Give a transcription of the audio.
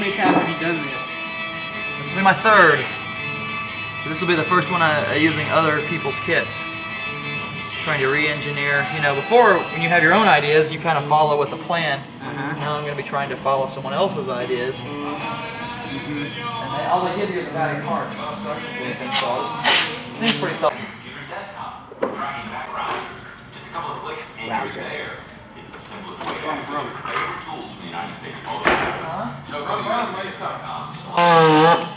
many times have you done this? This will be my third. This will be the first one using other people's kits. Trying to re-engineer. You know, before, when you have your own ideas, you kind of follow with a plan. Now I'm going to be trying to follow someone else's ideas. And all they give you is a battery parts. Seems pretty self. Just a couple of clicks and you're there. It's the simplest way to access your favorite tools from the United States Postal Service. So go to USPS.com.